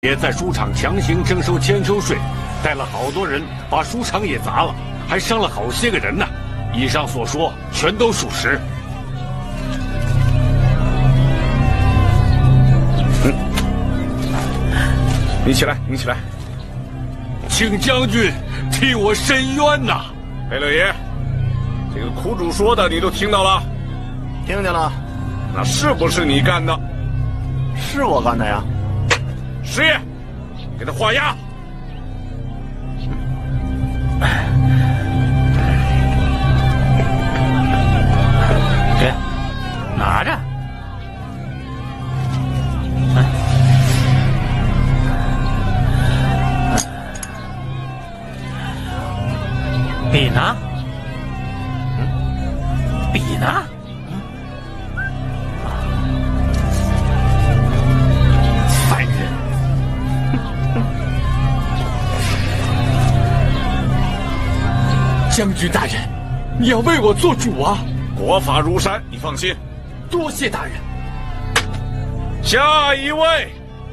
也在书场强行征收千秋税，带了好多人，把书场也砸了，还伤了好些个人呢。以上所说全都属实。 你起来，你起来， 请将军替我伸冤呐！ 贝勒爷，这个苦主说的你都听到了？ 听见了。 那是不是你干的？ 是我干的呀。 师爷，给他画押。 给，拿着。笔呢？笔呢？烦人！ 将军大人，你要为我做主啊！ 国法如山，你放心。 多谢大人。 下一位。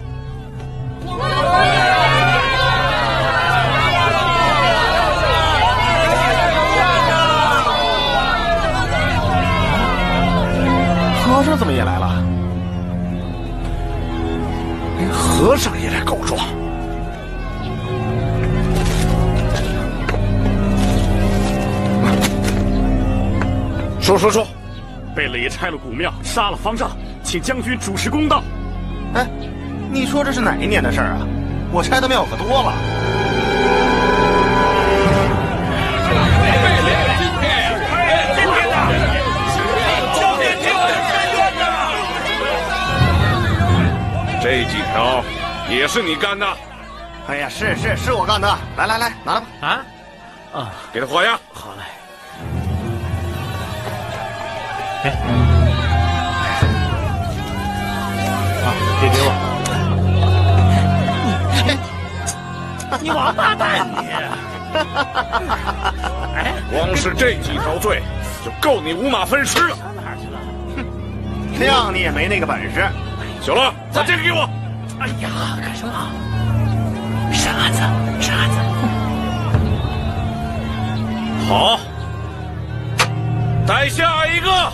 和尚怎么也来了？连和尚也来告状。 说， 贝勒爷拆了古庙，杀了方丈，请将军主持公道。 哎，你说这是哪一年的事儿啊？我拆的庙可多了。 这几条也是你干的？ 哎呀，是我干的。来，拿了吧。 给他画押。 好嘞。 别给我！ 你王八蛋你！ 哎，光是这几条罪，就够你五马分尸了。 哪儿去了？哼，谅你也没那个本事。 小乐，把这个给我。 哎呀，干什么？傻子！ 好，带下一个。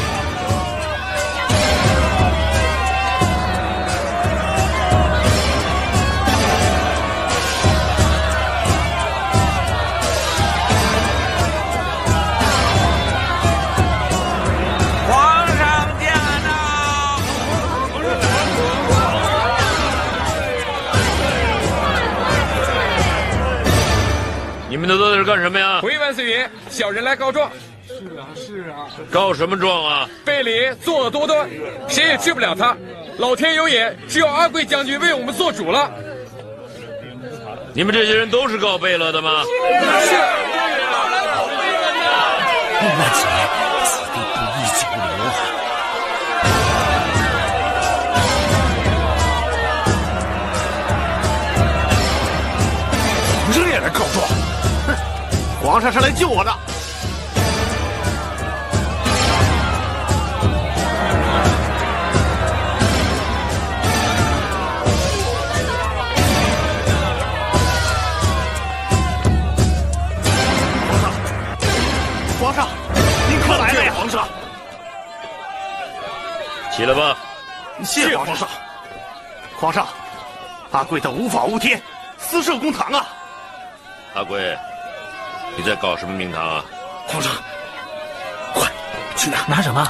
你们都在这干什么呀？ 回万岁爷，小人来告状。 是啊。 告什么状啊？ 贝勒爷作恶多端，谁也治不了他。老天有眼，只有阿贵将军为我们做主了。 你们这些人都是告贝勒的吗？ 是。 万岁爷，此地不宜久留啊。皇上也来告状。皇上是来救我的。皇上，您可来了呀！皇上， 起来吧。 谢皇上。皇上，阿贵他无法无天，私设公堂啊！ 阿贵，你在搞什么名堂啊？ 皇上，快去拿什么？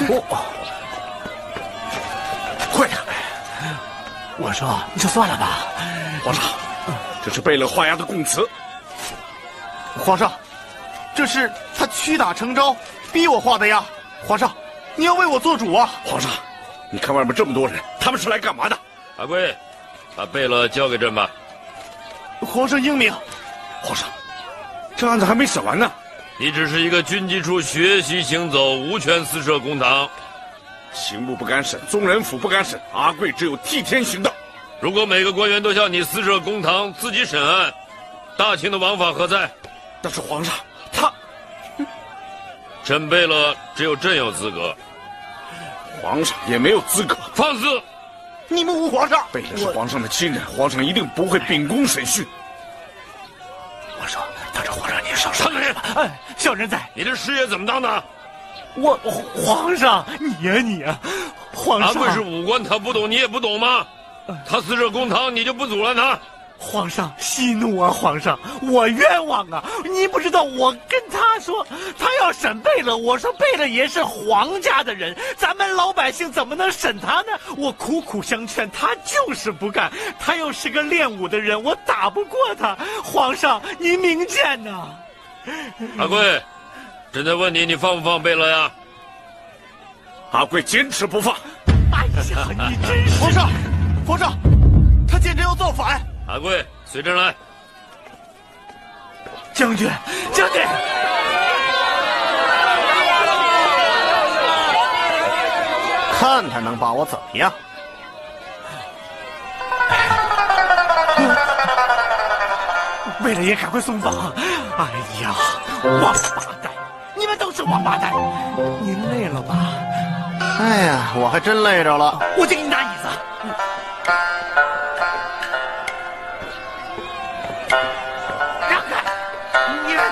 快点！我说，你就算了吧。 皇上，这是贝勒画押的供词。 皇上，这是他屈打成招，逼我画的呀！皇上，你要为我做主啊！ 皇上，你看外面这么多人，他们是来干嘛的？ 阿贵，把贝勒交给朕吧。 皇上英明。 皇上，这案子还没审完呢。 你只是一个军机处学习行走，无权私设公堂。 刑部不敢审，宗人府不敢审，阿贵只有替天行道。 如果每个官员都像你私设公堂，自己审案，大清的王法何在？ 但是皇上，他， 朕贝勒只有朕有资格， 皇上也没有资格。 放肆！ 你们诬皇上。 贝勒是皇上的亲人，皇上一定不会秉公审讯。 皇上，他这皇上你上上来！ 哎，小人在。 你这师爷怎么当的？ 皇上，你呀，皇上。 阿贵是武官，他不懂，你也不懂吗？他私设公堂，你就不阻拦他？ 皇上息怒啊！皇上，我冤枉啊！你不知道，我跟他说，他要审贝勒，我说贝勒爷是皇家的人，咱们老百姓怎么能审他呢？我苦苦相劝，他就是不干。他又是个练武的人，我打不过他。皇上，您明鉴呐！ 阿贵，朕在问你，你放不放贝勒呀？ 阿贵坚持不放。 哎呀，你真是！皇上，他简直要造反！ 阿贵，随朕来。 将军， 看他能把我怎么样？ 贝勒爷，赶快送访！哎呀，王八蛋！你们都是王八蛋！您累了吧？ 哎呀，我还真累着了。 我就给你拿椅子。让开！你们，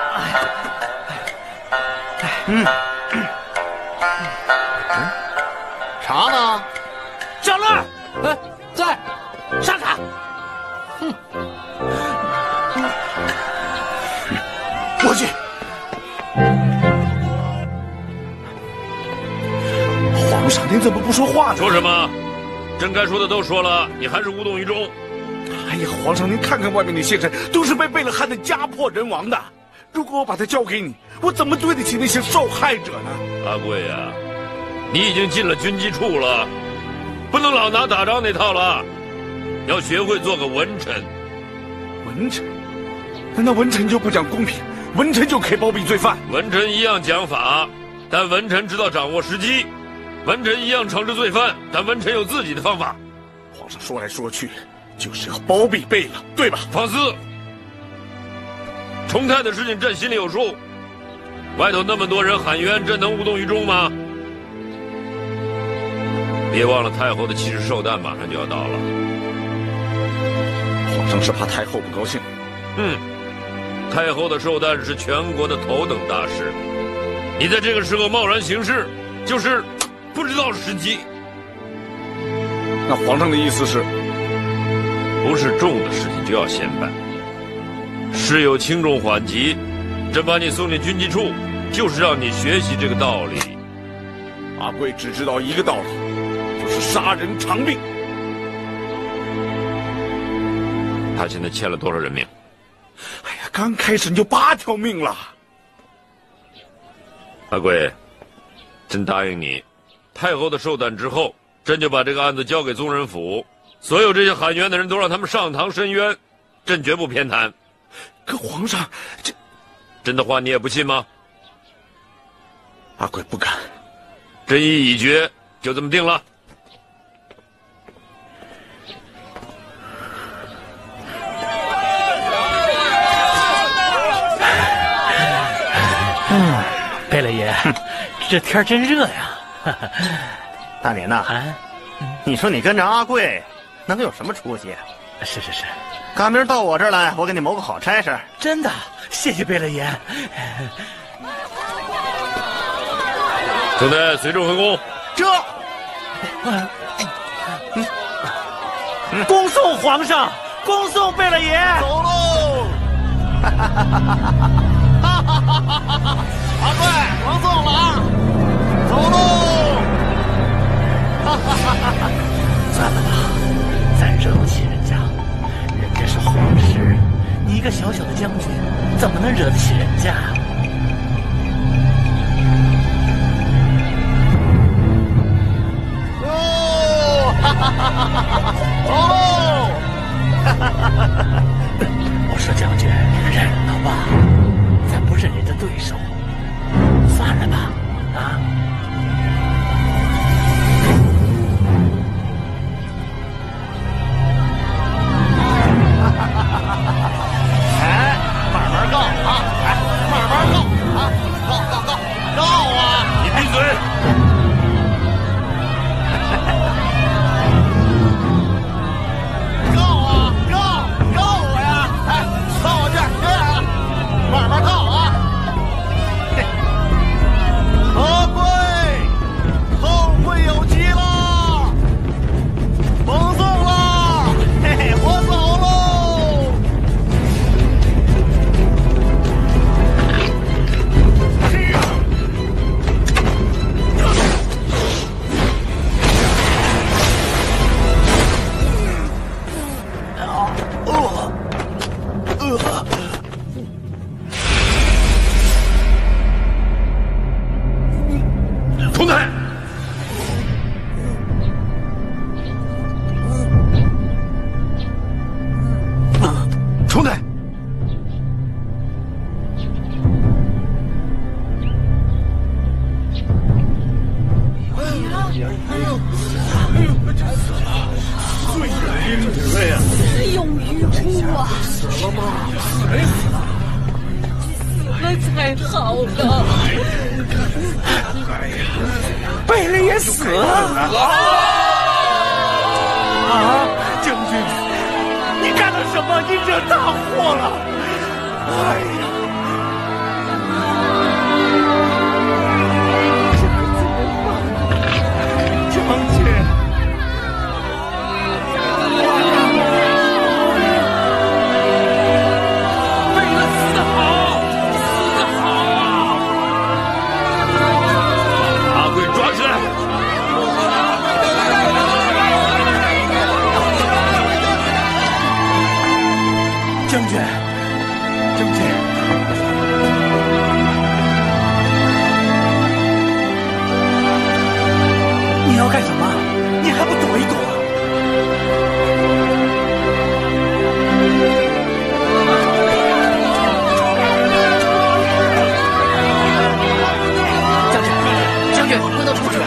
茶呢？ 小乐，在，上场。我去。 皇上，您怎么不说话呢？ 说什么？朕该说的都说了，你还是无动于衷。 哎呀，皇上，您看看外面那些人，都是被贝勒害得家破人亡的。如果我把他交给你，我怎么对得起那些受害者呢？ 阿贵呀，你已经进了军机处了，不能老拿打仗那套了，要学会做个文臣。 文臣？难道文臣就不讲公平？文臣就可以包庇罪犯？ 文臣一样讲法，但文臣知道掌握时机。文臣一样惩治罪犯，但文臣有自己的方法。 皇上说来说去，就是要包庇贝勒，对吧？ 放肆！重泰的事情朕心里有数，外头那么多人喊冤，朕能无动于衷吗？别忘了太后的七十寿诞马上就要到了。 皇上是怕太后不高兴。 太后的寿诞是全国的头等大事，你在这个时候贸然行事，就是不知道时机。 那皇上的意思是， 不是重的事情就要先办，事有轻重缓急，朕把你送进军机处，就是让你学习这个道理。 阿贵只知道一个道理，就是杀人偿命。 他现在欠了多少人命？ 哎呀，刚开始你就8条命了。 阿贵，朕答应你，太后的寿诞之后，朕就把这个案子交给宗人府，所有这些喊冤的人都让他们上堂申冤，朕绝不偏袒。 可皇上， 朕的话你也不信吗？ 阿贵不敢。 朕意已决，就这么定了。 贝勒爷，这天真热呀！ 大年呐，你说你跟着阿贵，能有什么出息？ 是， 赶明到我这儿来，我给你谋个好差事。 真的，谢谢贝勒爷。 总得随众回宫。 恭送皇上，恭送贝勒爷。 走喽！阿贵，皇送了啊！走喽！ 算了吧，咱惹不起人家，人家是皇室，你一个小小的将军，怎么能惹得起人家？ 哦，走喽！ 我说将军，忍了吧，咱不是人家对手，算了吧，啊！ 哎，慢慢告啊！哎，慢慢告啊！告啊！ 你闭嘴！ 啊！死了吗？死没死？死了才好呢。 哎呀，贝勒也死了啊！将军，你干了什么？你惹大祸了！哎呀！这可怎么办？将军。将军，将军，你要干什么？你还不躲一躲？ 将军，将军，不能出去。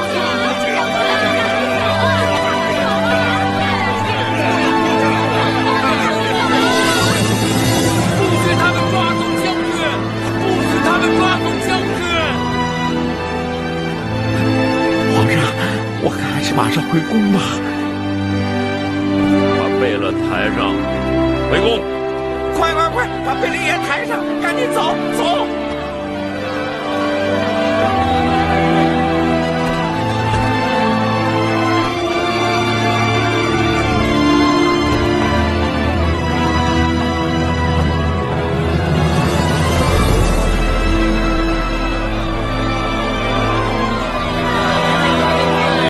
我看还是马上回宫吧。 把贝勒抬上，回宫！ 快，把贝勒爷抬上，赶紧走！